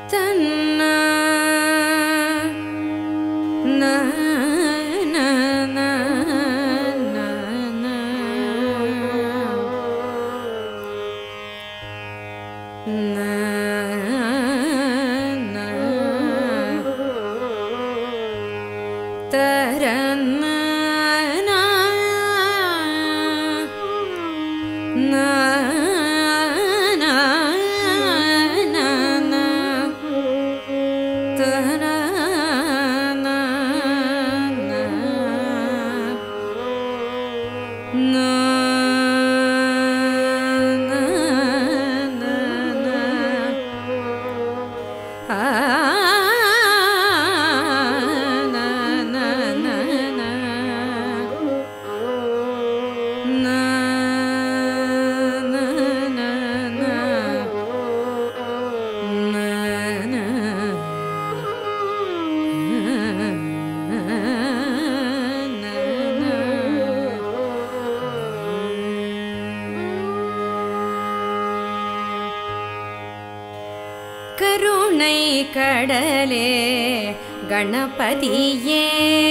கருணை கடலே கணபதியே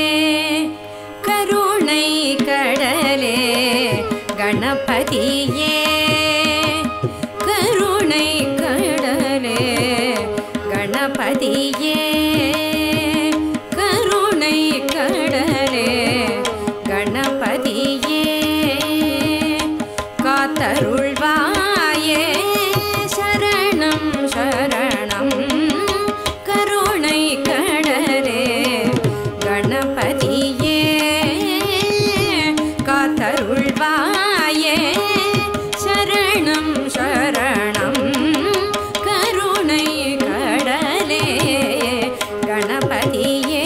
கருணை கடலே கணபதியே கருணை கடலே கணபதியே கருணை கடலே கணபதியே காத்தருள்வாயே சரணம் சரணம் கருணை கடலே கணபதியே காத்தருள்வாயே சரணம் சரணம் கருணை கடலே கணபதியே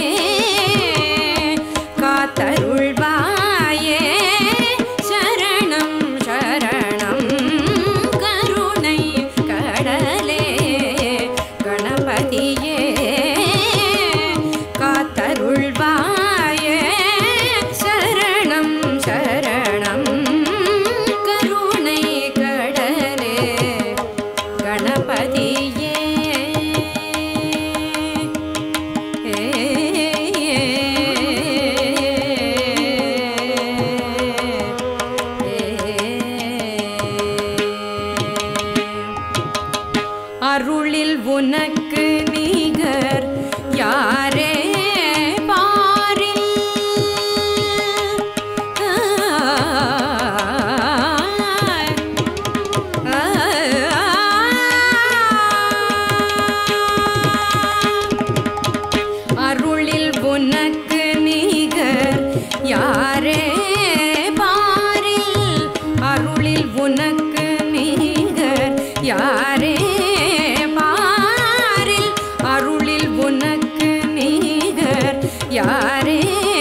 காத்தருள்வாயே சரணம் சரணம் கருணை கடலே கணபதியே காத்தருள்வாயே சரணம் சரணம் கருணை கடலே கணபதியே அருளில் உனக்கு நிகர் யாரே பாரில் அருளில் உனக்கு நிகர் யாரே பாரில் அருளில் உனக்கு நிகர் யாரே பாரில் அருளில் உனக்கு நிகர் யாரே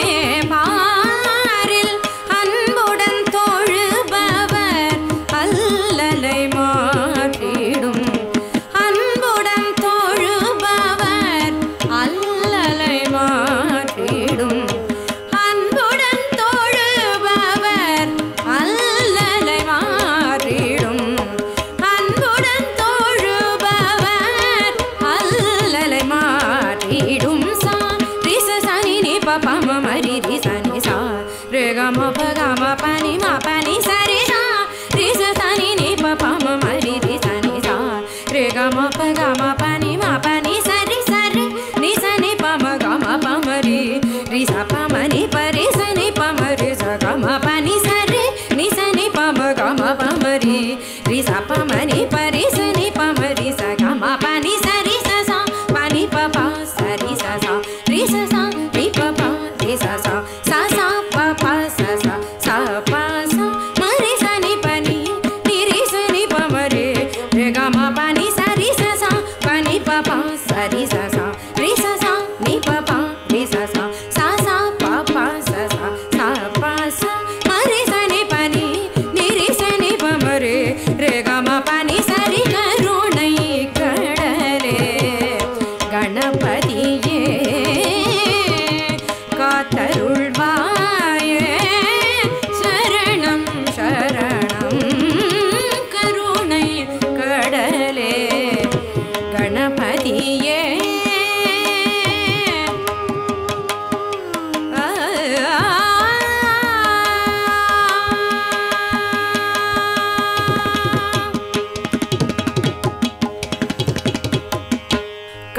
பாரில் அன்புடன் தொழுபவர் அல்லலை மாற்றிடும் அன்புடன் தொழுபவர் அல்லலை மாற்றிடும் அன்புடன் தொழுபவர் அல்லலை மாற்றிடும் அன்புடன் தொழுபவர் அல்லலை மாற்றிடும் சா ரிச சனி நி ப ப ம மரி ரி சனி சா ரே க ம ப க ம ப நி ம ப நி ச ரி சா ரிச சனி நி ப ப ம மரி ரி சனி சா ரே க ம ப க ம ப நி ம ப நி ச ரி நி ச நி ப ம க ம ப ம ரி ரி ச ப ம நி ப ரி ச நி ப ம ரி ச க ம ப நி ச ரி நி ச நி ப ம க ம ப ம ரி ரி ச ப ம நி ப ரி ச நி ப ம ரி ச க ம ப நி ச ரி ச ச ப நி ப ப ச ரி ச ச ரி ச ச ரி ப ப ரி ச ச ச ச ப ப ச ச ச ப ச ம ரி ச நி ப நி ரி ச நி ப ம ரி ரி க ம ப நி ச ரி ச ச ப நி ப ப ச ரி ச ச ரி ச ச நி ப ப ரி ச ச ச ச ப ப ச ச ச ப ச ம ரி ச நி ப நி ரி ச நி ப ம ரி ரி க ம ப நி ச ரி கருணை கடலே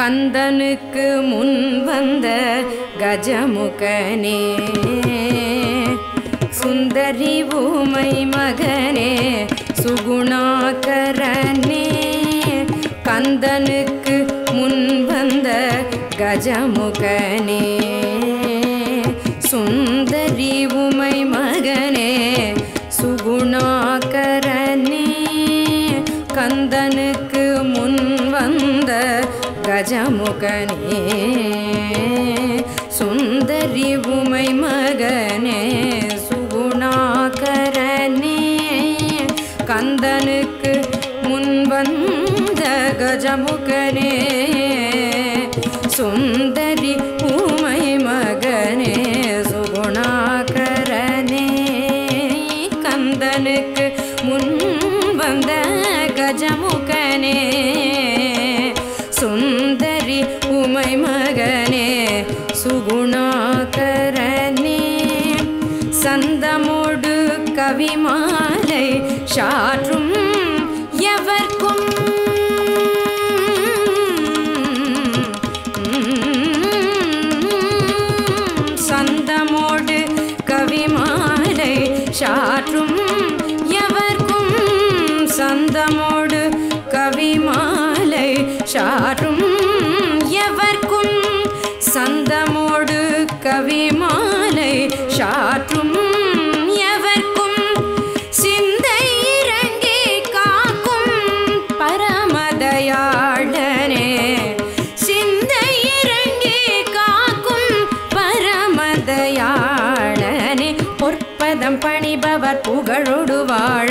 கந்தனுக்கு முன் வந்த கஜமுகனே சுந்தரி ஊமை மகனே சுகுணாகரனே கந்தனுக்கு முன் வந்த கஜமுகனே சுந்தரி ஊமை மகனே சுகுணாகரனே கந்தனுக்கு முன் வந்த கஜமுகனே சுந்தரி ஊமை மகனே சுகுணாகரனே கந்தனுக்கு முன் வந்த கஜமுகனே சுந்தரி ஊமை மகனே சுகுணாகரனே கந்தனுக்கு முன் வந்த கஜமுகனே சுந்தரி ஊமை மகனே சுகுணாகரனே சந்தமோடு கவிமாலை சாற்றும் எவர்க்கும் சந்தமோடு கவிமாலை சாற்றும் எவர்க்கும் சந்தமோடு கவிமாலை சாற்றும் எவர்க்கும் சந்தமோடு கவிமாலை சாற்றும் எவர்க்கும் சிந்தை இறங்கி காக்கும் பரமதயாளனே சிந்தை இறங்கி காக்கும் பரமதயாளனே பொற்பதம் பணிபவர் புகழோடு வாழ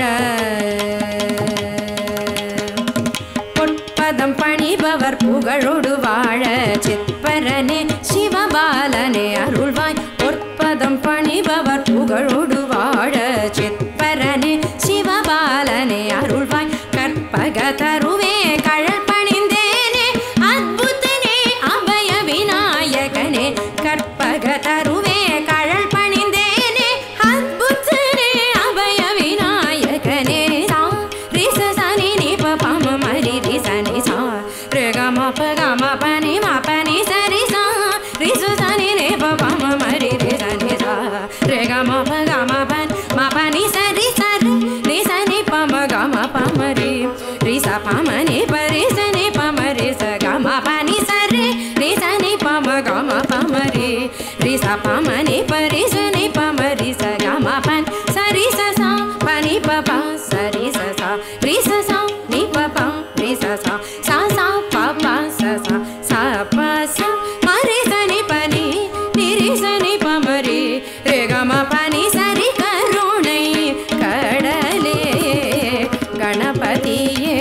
பொற்பதம் பணிபவர் புகழோடு வாழ சித்பரனே சிவபாலனே அருள்வாய் பொற்பதம் பணிபவர் புகழோடு வாழ சித்பரனே சிவபாலனே அருள்வாய் கற்பக தருவே கழல் பணிந்தேனே அத்புதனே அபய விநாயகனே கற்பக தருவே கழல் பணிந்தேனே அத்புதனே அபய விநாயகனே சா ரிச சனி நி ப ப ம மரி ரி சனி சா re ga ma pa ni sa ri sa ri su sa ni ne pa pa ma ma ri ri sa ni sa re ga ma pa ni sa ri sa ni pa ma ga ma pa ma ri sa pa ma ni pa ri sa ni pa ma ri sa ga ma pa ni sa ni pa ma ga ma pa ma ri sa pa ma ni pa ri sa ni pa ma ri sa ga ma pa sa ri sa pa ni pa pa sa ri sa ni pa pa ri sa pa pa sa pa sa ma ri sa ni pa ni ri sa ni pa ma ri re ga ma pa ni sa ri karunai kadale ganapatiye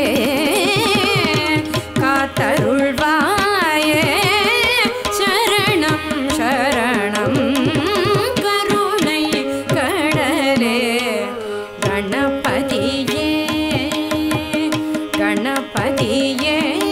காத்தருள்வாயே சரணம் சரணம் கருணை கடலே கணபதியே கணபதியே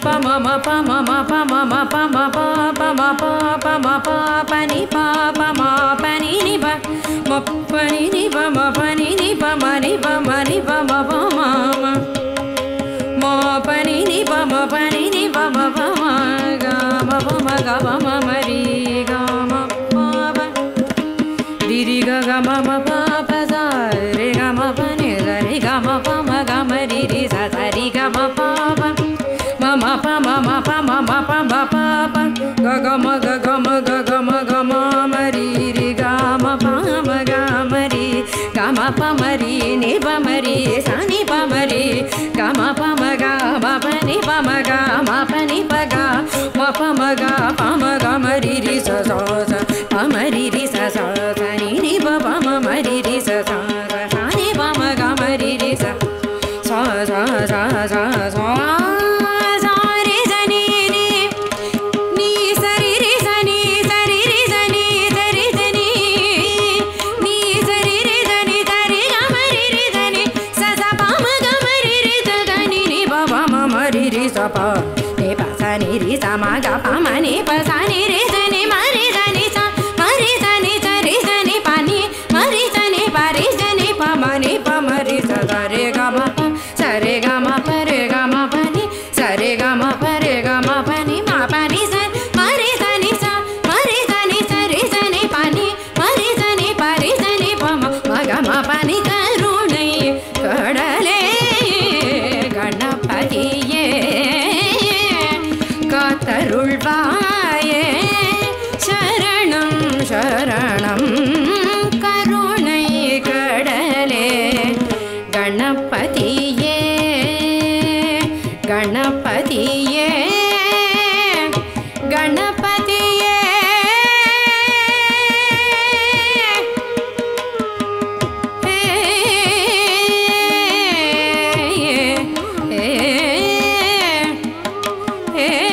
ma ma pa ma ma pa ma ma pa ma pa pa ma pa pa ma pa pa ni pa ma pa ni pa ma pa ni pa ma pa ni pa ma ni pa ma ma pa ma ma pa ni pa ma pa ni pa ma pa ma ga ma ma ri ga ma pa pa di ri ga ma pa pa sa re ga ma pa ni re ga ma pa ma ri ri sa ri ga ma pa pa ma pa ma pa ma pa ma pa pa ga ma ma ri ri ga ma pa ma ri ga ma pa ma ri ni pa ma ri sa ni pa ma ri ga ma pa ni pa ma ni pa ga ma pa ma ri ri sa pa ma ri ri sa ni pa ma ri ri sa ni pa ma ri ri sa pa ni pa sa ni ri sa ma ga pa ma ni pa sa ni ri sa ni ma ri sa ni sa ri sa ri sa ni pa ni ma ri sa ni pa ma ni pa ma ri sa re ga ma pa sa re ga ma pa re ga ma pa ni sa re ga ma pa re ga ma pa ni ma pa ni sa ma ri sa ni sa ri sa ri sa ni pa ni ma ri sa ni pa ma ga ma pa ni கருணை கடலே கணபதியே காத்தருள்வாயே சரணம் சரணம் கருணை கடலே கணபதியே கணபதியே கணபதியே hey